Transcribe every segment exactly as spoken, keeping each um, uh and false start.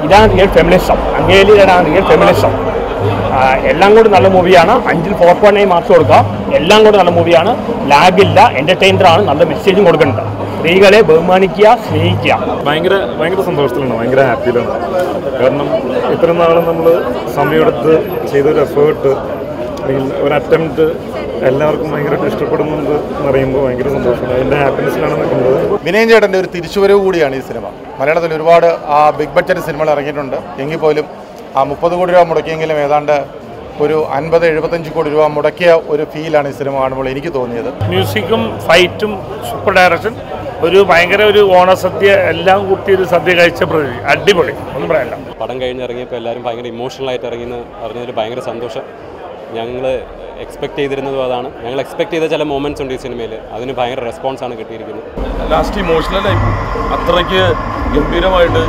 ഇതാണ് real feminism. അങ്ങേലിയിലാണ് real feminism. എല്ലാം കൂടി നല്ല മൂവിയാണ്. അഞ്ചിൽ ഫോർ പോയിന്റ് നയൻ മാർക്സ് കൊടുക്കാം. എല്ലാം കൂടി നല്ല മൂവിയാണ്. ലാഗില്ല, എൻ്റർടൈനറാണ്, നല്ല മെസ്സേജും കൊടുക്കുന്നുണ്ട്. സ്ത്രീകളെ ബഹുമാനിക്കുക, സ്നേഹിക്കുക. ഭയങ്കര ഭയങ്കര സന്തോഷത്തിലാണ്, ഭയങ്കര ഹാപ്പിയിലാണ്. കാരണം ഇത്രയും നാളും നമ്മൾ സമയമെടുത്ത് ചെയ്തൊരു എഫേർട്ട് അല്ലെങ്കിൽ ഒരു അറ്റംപ്റ്റ് എല്ലാവർക്കും ഭയങ്കരമായിട്ട് ഇഷ്ടപ്പെടുന്നുണ്ട് എന്നറിയുമ്പോൾ ഭയങ്കര സന്തോഷമാണ്. അതിൻ്റെ ഹാപ്പിനെസ്സിലാണ് നിൽക്കുന്നത്. വിനയൻ ചേട്ടൻ്റെ ഒരു തിരിച്ചുവരവ് കൂടിയാണ് ഈ സിനിമ. മലയാളത്തിൽ ഒരുപാട് ആ ബിഗ് ബഡ്ജറ്റ് സിനിമകൾ ഇറങ്ങിയിട്ടുണ്ട്. എങ്കിൽ പോലും ആ മുപ്പത് കോടി രൂപ മുടക്കിയെങ്കിലും ഏതാണ്ട് ഒരു അൻപത് എഴുപത്തഞ്ച് കോടി രൂപ മുടക്കിയ ഒരു ഫീലാണ് ഈ സിനിമ കാണുമ്പോൾ എനിക്ക് തോന്നിയത്. മ്യൂസിക്കും ഫൈറ്റും സൂപ്പർ ഡയറക്ഷൻ, ഒരു ഭയങ്കര ഒരു ഓണസദ്യ എല്ലാം കൂട്ടി ഒരു സദ്യ കഴിച്ച പ്രതി അടിപൊളി, ഒന്നും പറയാനില്ല. പടം കഴിഞ്ഞിറങ്ങിയപ്പോൾ എല്ലാവരും ഭയങ്കര ഇമോഷണലായിട്ട് ഇറങ്ങിയെന്ന് അറിഞ്ഞതിൽ ഭയങ്കര സന്തോഷം. ഞങ്ങൾ എക്സ്പെക്ട് ചെയ്തിരുന്നതും അതാണ്. ഞങ്ങൾ എക്സ്പെക്ട് ചെയ്ത ചില മൊമെൻറ്റ്സ് ഉണ്ട് ഈ സിനിമയിൽ, അതിന് ഭയങ്കര റെസ്പോൺസാണ് കിട്ടിയിരിക്കുന്നത്. ലാസ്റ്റ് ഇമോഷണലായി അത്രയ്ക്ക് ഗംഭീരമായിട്ട്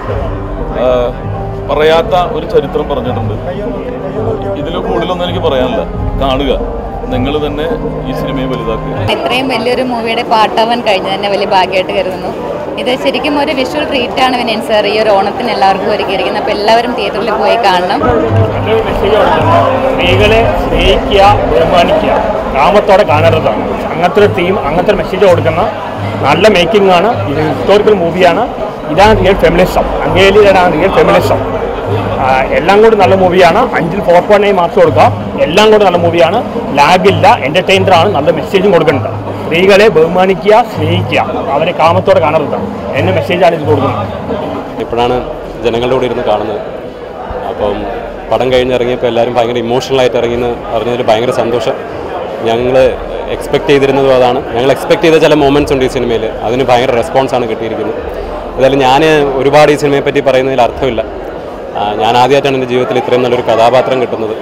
പറയാത്ത ഒരു ചരിത്രം പറഞ്ഞിട്ടുണ്ട്. ഇതിൽ കൂടുതലൊന്നും എനിക്ക് പറയാനില്ല. കാണുക, നിങ്ങൾ തന്നെ ഈ സിനിമയെ വലുതാക്കുക. ഇത്രയും വലിയൊരു മൂവിയുടെ പാർട്ടാവാൻ കഴിഞ്ഞത് തന്നെ വലിയ ഭാഗ്യമായിട്ട് കരുതുന്നു. ഇത് ശരിക്കും ഒരു വിഷ്വൽ ട്രീറ്റാണ് വിനയൻ സാർ ഈ ഒരു ഓണത്തിന് എല്ലാവർക്കും ഒരുക്കിയിരിക്കുന്നത്. അപ്പോൾ എല്ലാവരും തിയേറ്ററിൽ പോയി കാണണം. നല്ലൊരു മെസ്സേജ് കൊടുക്കുന്നത് സ്ത്രീകളെ സ്നേഹിക്കുക, ബഹുമാനിക്കുക, കാമത്തോടെ കാണരുതാണ്. അങ്ങനത്തെ ഒരു തീം, അങ്ങനത്തെ ഒരു മെസ്സേജ് കൊടുക്കുന്ന നല്ല മേക്കിംഗ് ആണ്. ഇത് ഹിസ്റ്റോറിക്കൽ മൂവിയാണ്. ഇതാണ് റിയൽ ഫെമിനിസം. അങ്ങേലിയിലാണ് റിയൽ ഫെമിനിസം. എല്ലാം കൂടി നല്ല മൂവിയാണ്. അഞ്ചിൽ ഫോർ പോയിന്റ് നയൻ മാർക്സ് കൊടുക്കാം. എല്ലാം കൂടി നല്ല മൂവിയാണ്. ലാഗില്ല, എൻ്റർടൈനറാണ്, നല്ല മെസ്സേജും കൊടുക്കുന്നുണ്ട്. സ്ത്രീകളെ ബഹുമാനിക്കുക, സ്നേഹിക്കുക, അവരെ കാമത്തോടെ കാണരുതാണ് എന്ന മെസ്സേജാണ് ഇത് കൊടുക്കുന്നത്. ഇപ്പോഴാണ് ജനങ്ങളുടെ കൂടെ ഇരുന്ന് കാണുന്നത്. അപ്പം പടം കഴിഞ്ഞിറങ്ങിയപ്പോൾ എല്ലാവരും ഭയങ്കര ഇമോഷണലായിട്ട് ഇറങ്ങിയെന്ന് അറിഞ്ഞതിൽ ഭയങ്കര സന്തോഷം. ഞങ്ങൾ എക്സ്പെക്ട് ചെയ്തിരുന്നതും അതാണ്. ഞങ്ങൾ എക്സ്പെക്ട് ചെയ്ത ചില മൊമെൻറ്റ്സ് ഉണ്ട് ഈ സിനിമയിൽ, അതിന് ഭയങ്കര റെസ്പോൺസാണ് കിട്ടിയിരിക്കുന്നത്. എന്തായാലും ഞാൻ ഒരുപാട് ഈ സിനിമയെപ്പറ്റി പറയുന്നതിൽ അർത്ഥമില്ല. ഞാൻ ആദ്യമായിട്ടാണ് എൻ്റെ ജീവിതത്തിൽ ഇത്രയും നല്ലൊരു കഥാപാത്രം കിട്ടുന്നത്.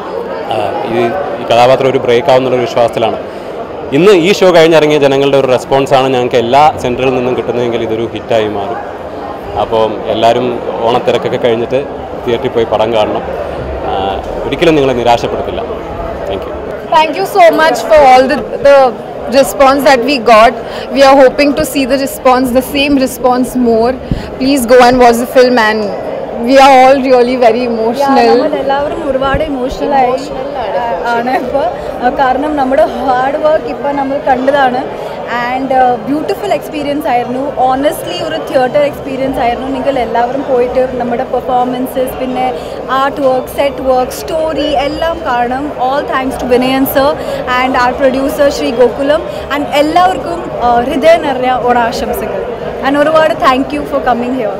ഈ ഈ കഥാപാത്രം ഒരു ബ്രേക്ക് ആവുന്നുള്ളൊരു വിശ്വാസത്തിലാണ്. ഇന്ന് ഈ ഷോ കഴിഞ്ഞിറങ്ങിയ ജനങ്ങളുടെ ഒരു റെസ്പോൺസാണ് ഞങ്ങൾക്ക് എല്ലാ സെൻറ്ററിൽ നിന്നും കിട്ടുന്നതെങ്കിൽ ഇതൊരു ഹിറ്റായി മാറും. അപ്പോൾ എല്ലാവരും ഓണത്തിരക്കൊക്കെ കഴിഞ്ഞിട്ട് തിയേറ്ററിൽ പോയി പടം കാണണം. ഒരിക്കലും നിങ്ങളെ നിരാശപ്പെടുത്തില്ല. Thank you. Thank you so much for all the, the response that we got. We are hoping to see the response, the same response more. Please go and watch the film, and we are all really very emotional. നമ്മൾ എല്ലാവരും ഒരുപാട് emotional ആണ് ഇപ്പോൾ. കാരണം നമ്മുടെ hard work ഇപ്പോൾ നമ്മൾ കണ്ടതാണ്. ആൻഡ് ബ്യൂട്ടിഫുൾ എക്സ്പീരിയൻസ് ആയിരുന്നു. ഓണസ്റ്റ്ലി ഒരു തിയേറ്റർ എക്സ്പീരിയൻസ് ആയിരുന്നു. നിങ്ങൾ എല്ലാവരും പോയിട്ട് നമ്മുടെ പെർഫോമൻസസ്, പിന്നെ art work, set work, story എല്ലാം കാണും. All thanks to Vinayan sir and our producer Shri Gokulam. And എല്ലാവർക്കും ഹൃദയം നിറഞ്ഞ ഓണാശംസകൾ. ആൻഡ് ഒരുപാട് thank you for coming here.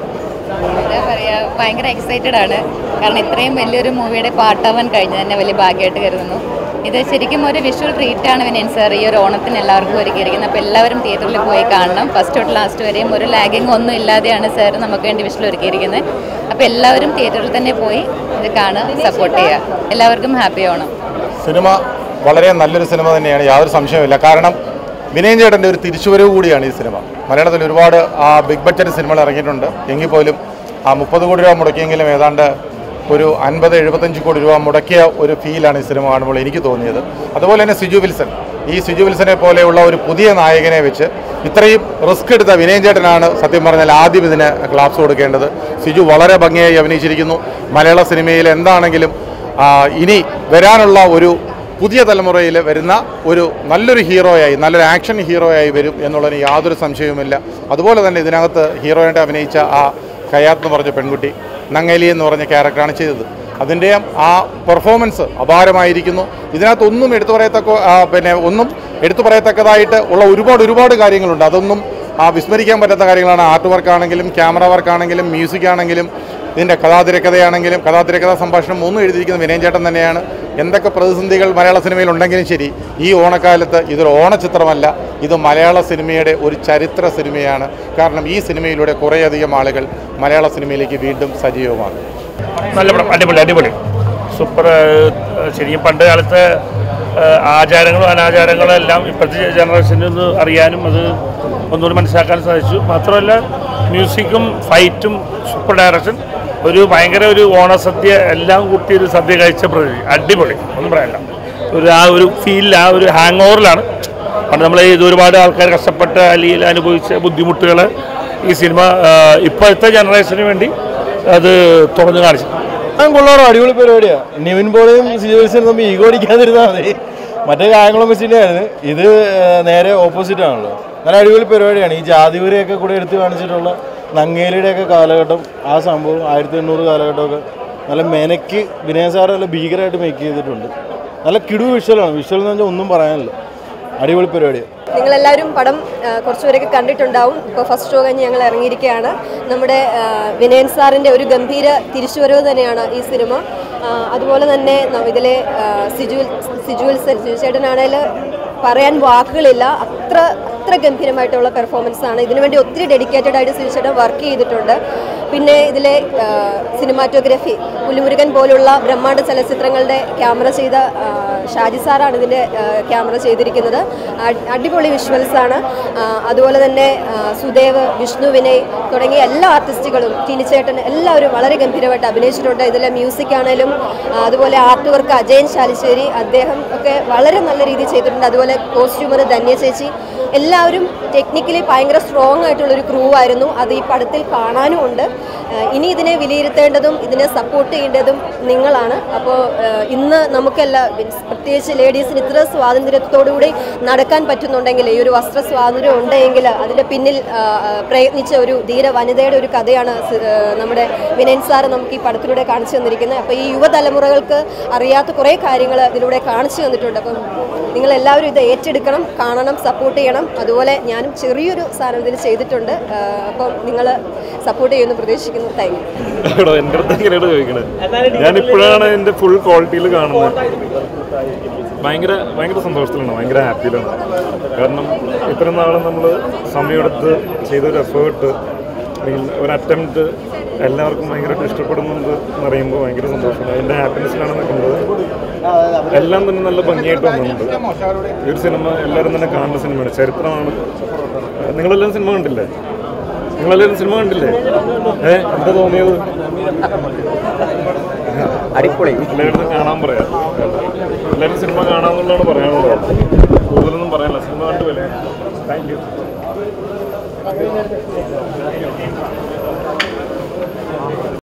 എന്താ പറയുക, ഭയങ്കര എക്സൈറ്റഡ് ആണ്. കാരണം ഇത്രയും വലിയൊരു മൂവിയുടെ പാർട്ടാവാൻ കഴിഞ്ഞത് തന്നെ വലിയ ഭാഗ്യമായിട്ട് കരുതുന്നു. ഇത് ശരിക്കും ഒരു വിഷ്വൽ ട്രീറ്റാണ് വിനയൻ സാർ ഈ ഒരു ഓണത്തിന് എല്ലാവർക്കും ഒരുക്കിയിരിക്കുന്നത്. അപ്പോൾ എല്ലാവരും തിയേറ്ററിൽ പോയി കാണണം. ഫസ്റ്റ് തൊട്ട് ലാസ്റ്റ് വരെയും ഒരു ലാഗിങ് ഒന്നും ഇല്ലാതെയാണ് സാർ നമുക്ക് വേണ്ടി വിഷ്വൽ ഒരുക്കിയിരിക്കുന്നത്. അപ്പോൾ എല്ലാവരും തിയേറ്ററിൽ തന്നെ പോയി ഇത് കാണുക, സപ്പോർട്ട് ചെയ്യുക. എല്ലാവർക്കും ഹാപ്പി ഓണം. സിനിമ വളരെ നല്ലൊരു സിനിമ തന്നെയാണ്, യാതൊരു സംശയമില്ല. കാരണം വിനയൻ ചേട്ടൻ്റെ ഒരു തിരിച്ചുവരവ് കൂടിയാണ് ഈ സിനിമ. മലയാളത്തിൽ ഒരുപാട് ആ ബിഗ് ബഡ്ജറ്റ് സിനിമകൾ ഇറങ്ങിയിട്ടുണ്ട്. എങ്കിൽ പോലും ആ മുപ്പത് കോടി രൂപ മുടക്കിയെങ്കിലും ഏതാണ്ട് ഒരു അൻപത് എഴുപത്തഞ്ച് കോടി രൂപ മുടക്കിയ ഒരു ഫീലാണ് ഈ സിനിമ കാണുമ്പോൾ എനിക്ക് തോന്നിയത്. അതുപോലെ തന്നെ സിജു വിൽസൺ, ഈ സിജു വിൽസനെ പോലെയുള്ള ഒരു പുതിയ നായകനെ വെച്ച് ഇത്രയും റിസ്ക് എടുത്ത വിനയൻ ചേട്ടനാണ് സത്യം പറഞ്ഞാൽ ആദ്യം ഇതിന് ക്ലാപ്സ് കൊടുക്കേണ്ടത്. സിജു വളരെ ഭംഗിയായി അഭിനയിച്ചിരിക്കുന്നു. മലയാള സിനിമയിൽ എന്താണെങ്കിലും ഇനി വരാനുള്ള ഒരു പുതിയ തലമുറയിൽ വരുന്ന ഒരു നല്ലൊരു ഹീറോയായി, നല്ലൊരു ആക്ഷൻ ഹീറോയായി വരും എന്നുള്ളതിന് യാതൊരു സംശയവുമില്ല. അതുപോലെ തന്നെ ഇതിനകത്ത് ഹീറോയായിട്ട് അഭിനയിച്ച ആ ഖയാത്ത് എന്ന് പറഞ്ഞ പെൺകുട്ടി, നങ്ങേലി എന്ന് പറഞ്ഞ ക്യാരക്ടറാണ് ചെയ്തത്. അതിൻ്റെ ആ പെർഫോമൻസ് അപാരമായിരിക്കുന്നു. ഇതിനകത്തൊന്നും എടുത്തു പറയത്തക്ക പിന്നെ ഒന്നും എടുത്തു പറയത്തക്കതായിട്ട് ഉള്ള ഒരുപാട് ഒരുപാട് കാര്യങ്ങളുണ്ട്. അതൊന്നും ആ വിസ്മരിക്കാൻ പറ്റാത്ത കാര്യങ്ങളാണ്. ആർട്ട് വർക്കാണെങ്കിലും, ക്യാമറ വർക്കാണെങ്കിലും, മ്യൂസിക് ആണെങ്കിലും, ഇതിൻ്റെ കഥാതിരക്കഥയാണെങ്കിലും, കഥാതിരക്കഥാ സംഭാഷണം ഒന്നും എഴുതിയിരിക്കുന്ന വിനയൻ ചേട്ടൻ തന്നെയാണ്. എന്തൊക്കെ പ്രതിസന്ധികൾ മലയാള സിനിമയിൽ ഉണ്ടെങ്കിലും ശരി, ഈ ഓണക്കാലത്ത് ഇതൊരു ഓണച്ചിത്രമല്ല, ഇത് മലയാള സിനിമയുടെ ഒരു ചരിത്ര സിനിമയാണ്. കാരണം ഈ സിനിമയിലൂടെ കുറേയധികം ആളുകൾ മലയാള സിനിമയിലേക്ക് വീണ്ടും സജീവമാകും. നല്ല പടം, അടിപൊളി അടിപൊളി സൂപ്പർ. ശരിക്കും പണ്ട് കാലത്തെ ആചാരങ്ങളും അനാചാരങ്ങളും എല്ലാം ഇപ്പോഴത്തെ ജനറേഷനിൽ ഒന്ന് അറിയാനും അത് ഒന്നുകൂടി മനസ്സിലാക്കാനും സാധിച്ചു. മാത്രമല്ല മ്യൂസിക്കും ഫൈറ്റും സൂപ്പർ ഡയറക്ഷൻ, ഒരു ഭയങ്കര ഒരു ഓണസദ്യ എല്ലാം കൂട്ടി ഒരു സദ്യ കഴിച്ച പ്രതി അടിപൊളി, ഒന്നും പറയാനില്ല. ഒരു ആ ഒരു ഫീലിൽ, ആ ഒരു ഹാങ് ഓവറിലാണ്. പണ്ട് നമ്മൾ ഇത് ഒരുപാട് ആൾക്കാർ കഷ്ടപ്പെട്ട അല്ലെങ്കിൽ അനുഭവിച്ച ബുദ്ധിമുട്ടുകൾ ഈ സിനിമ ഇപ്പോഴത്തെ ജനറേഷന് വേണ്ടി അത് തുറന്നു കാണിച്ചു. ഞാൻ കൊള്ളാറോ, അടിപൊളി പരിപാടിയാണ്. നിവിൻ പോളിയും സിജോൽസിനും തമ്മിൽ ഈഗോ അടിക്കാതിരുന്നാൽ മതി. മറ്റേ കായംകുളം മെസ്സിൻ്റെ ആയിരുന്നു, ഇത് നേരെ ഓപ്പോസിറ്റ് ആണല്ലോ. നല്ല അടിപൊളി പരിപാടിയാണ്. ഈ ജാതിപുരയൊക്കെ കൂടെ എടുത്ത് കാണിച്ചിട്ടുള്ള നങ്ങേലിയുടെയൊക്കെ കാലഘട്ടം, ആ സംഭവം ആയിരത്തി എണ്ണൂറ് കാലഘട്ടമൊക്കെ നല്ല മെനക്ക് വിനയ സാറ് നല്ല ഭീകരമായിട്ട് മേക്ക് ചെയ്തിട്ടുണ്ട്. നല്ല കിടു വിഷ്വലാണ്. വിഷ്വൽ എന്ന് പറഞ്ഞാൽ ഒന്നും പറയാനില്ല, അടിപൊളി പരിപാടിയാണ്. നിങ്ങളെല്ലാവരും പടം കുറച്ചുപേരൊക്കെ കണ്ടിട്ടുണ്ടാവും. ഇപ്പോൾ ഫസ്റ്റ് ഷോ കഴിഞ്ഞ് ഞങ്ങൾ ഇറങ്ങിയിരിക്കുകയാണ്. നമ്മുടെ വിനയൻ സാറിൻ്റെ ഒരു ഗംഭീര തിരിച്ചുവരവ് തന്നെയാണ് ഈ സിനിമ. അതുപോലെ തന്നെ ഇതിലെ സിജുൽ സിജുൽ സിജു ചേട്ടനാണേൽ പറയാൻ വാക്കുകളില്ല, അത്ര അത്ര ഗംഭീരമായിട്ടുള്ള പെർഫോമൻസ് ആണ്. ഇതിനുവേണ്ടി ഒത്തിരി ഡെഡിക്കേറ്റഡ് ആയിട്ട് സിജു ചേട്ടൻ വർക്ക് ചെയ്തിട്ടുണ്ട്. പിന്നെ ഇതിലെ സിനിമാറ്റോഗ്രഫി പുലിമുരുകൻ പോലുള്ള ബ്രഹ്മാണ്ഡ ചലച്ചിത്രങ്ങളുടെ ക്യാമറ ചെയ്ത ഷാജി സാറാണ് ഇതിൻ്റെ ക്യാമറ ചെയ്തിരിക്കുന്നത്. അടിപൊളി വിഷ്വൽസാണ്. അതുപോലെ തന്നെ സുദേവ്, വിഷ്ണു വിനയ് തുടങ്ങിയ എല്ലാ ആർട്ടിസ്റ്റുകളും, ടിനിച്ചേട്ടൻ എല്ലാവരും വളരെ ഗംഭീരമായിട്ട് അഭിനയിച്ചിട്ടുണ്ട്. ഇതിലെ മ്യൂസിക് ആണെങ്കിലും അതുപോലെ ആർട്ട് വർക്ക് അജയൻ ശാലിശ്ശേരി, അദ്ദേഹം ഒക്കെ വളരെ നല്ല രീതിയിൽ ചെയ്തിട്ടുണ്ട്. അതുപോലെ കോസ്റ്റ്യൂമർ ധന്യ ചേച്ചി, എല്ലാവരും ടെക്നിക്കലി ഭയങ്കര സ്ട്രോങ് ആയിട്ടുള്ളൊരു ക്രൂ ആയിരുന്നു. അത് ഈ പടത്തിൽ കാണാനും ഉണ്ട്. ഇനി ഇതിനെ വിലയിരുത്തേണ്ടതും ഇതിനെ സപ്പോർട്ട് ചെയ്യേണ്ടതും നിങ്ങളാണ്. അപ്പോൾ ഇന്ന് നമുക്കെല്ലാം പ്രത്യേകിച്ച് ലേഡീസിന് ഇത്ര സ്വാതന്ത്ര്യത്തോടുകൂടി നടക്കാൻ പറ്റുന്നുണ്ടെങ്കിൽ, ഈ ഒരു വസ്ത്ര സ്വാതന്ത്ര്യം ഉണ്ടെങ്കിൽ അതിൻ്റെ പിന്നിൽ പ്രയത്നിച്ച ഒരു ധീര വനിതയുടെ ഒരു കഥയാണ് നമ്മുടെ വിനയൻ സാറ് നമുക്ക് ഈ പടത്തിലൂടെ കാണിച്ചു തന്നിരിക്കുന്നത്. അപ്പോൾ ഈ യുവതലമുറകൾക്ക് അറിയാത്ത കുറേ കാര്യങ്ങൾ ഇതിലൂടെ കാണിച്ചു തന്നിട്ടുണ്ട്. അപ്പം നിങ്ങളെല്ലാവരും ഇത് ഏറ്റെടുക്കണം, കാണണം, സപ്പോർട്ട് ചെയ്യണം. അതുപോലെ ഞാനും ചെറിയൊരു സാധനം ഇതിൽ ചെയ്തിട്ടുണ്ട്. അപ്പം നിങ്ങൾ സപ്പോർട്ട് ചെയ്യുമെന്ന് പ്രതീക്ഷിക്കുന്നു. Thank you. എൻ്റെ അടുത്ത് എങ്ങനെയാണ് ചോദിക്കണത്? ഞാനിപ്പോഴാണ് എൻ്റെ ഫുൾ ക്വാളിറ്റിയിൽ കാണുന്നത്. ഭയങ്കര ഭയങ്കര സന്തോഷത്തിലാണ്, ഭയങ്കര ഹാപ്പിയിലാണ്. കാരണം ഇത്രയും നാളും നമ്മൾ സമയമെടുത്ത് ചെയ്തൊരു എഫേർട്ട് അല്ലെങ്കിൽ ഒരു അറ്റംപ്റ്റ് എല്ലാവർക്കും ഭയങ്കരമായിട്ട് ഇഷ്ടപ്പെടുന്നുണ്ട് എന്നറിയുമ്പോൾ ഭയങ്കര സന്തോഷമാണ്. അതിൻ്റെ ഹാപ്പിനെസ്സിലാണ് നിൽക്കുന്നത്. എല്ലാം തന്നെ നല്ല ഭംഗിയായിട്ട് വന്നിട്ടുണ്ട്. ഈ ഒരു സിനിമ എല്ലാവരും തന്നെ കാണുന്ന സിനിമയാണ്, ചരിത്രമാണ്. നിങ്ങളെല്ലാം സിനിമ കണ്ടില്ലേ? നിങ്ങളെല്ലാവരും സിനിമ കണ്ടില്ലേ? ഏ എന്താ തോന്നിയത്? അടിപൊളി. എല്ലാവരും കാണാൻ പറയാം. എല്ലാവരും സിനിമ കാണാമെന്നുള്ളതാണ് പറയാനുള്ളത്. കൂടുതലൊന്നും പറയാനില്ല. സിനിമ കണ്ടു വില. Thank U.